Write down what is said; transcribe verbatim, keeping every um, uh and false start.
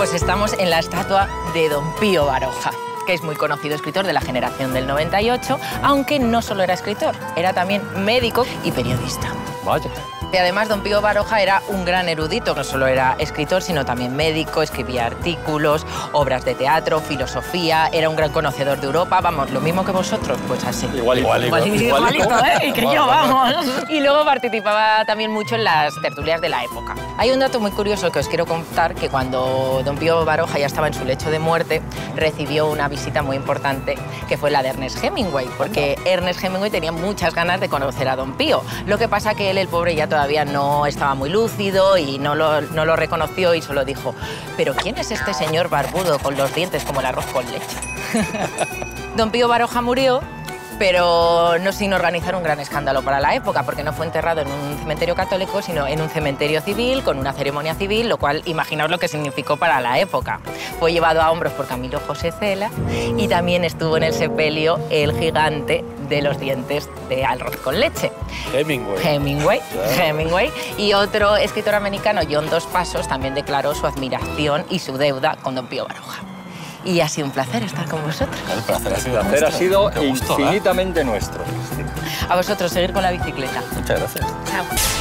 Pues estamos en la estatua de Don Pío Baroja, que es muy conocido escritor de la generación del noventa y ocho, aunque no solo era escritor, era también médico y periodista. Vaya. Y además, Don Pío Baroja era un gran erudito, no solo era escritor, sino también médico, escribía artículos, obras de teatro, filosofía, era un gran conocedor de Europa, vamos, lo mismo que vosotros, pues así. Igual, igual, igual. Igualito, ¿eh? Y que yo, vamos. Y luego participaba también mucho en las tertulias de la época. Hay un dato muy curioso que os quiero contar, que cuando Don Pío Baroja ya estaba en su lecho de muerte, recibió una visita muy importante, que fue la de Ernest Hemingway, porque Ernest Hemingway tenía muchas ganas de conocer a Don Pío. Lo que pasa que él, el pobre, ya todavía no estaba muy lúcido y no lo, no lo reconoció y solo dijo: ¿pero quién es este señor barbudo con los dientes como el arroz con leche? Don Pío Baroja murió, pero no sin organizar un gran escándalo para la época, porque no fue enterrado en un cementerio católico, sino en un cementerio civil, con una ceremonia civil, lo cual, imaginaos lo que significó para la época. Fue llevado a hombros por Camilo José Cela y también estuvo en el sepelio el gigante de los dientes de arroz con leche. Hemingway. Hemingway, Claro. Hemingway. Y otro escritor americano, John Dos Passos, también declaró su admiración y su deuda con Don Pío Baroja. Y ha sido un placer estar con vosotros. El placer ha sido El placer ha nuestro. sido Qué gusto, ¿eh? infinitamente nuestro. A vosotros, seguir con la bicicleta. Muchas gracias. Chao.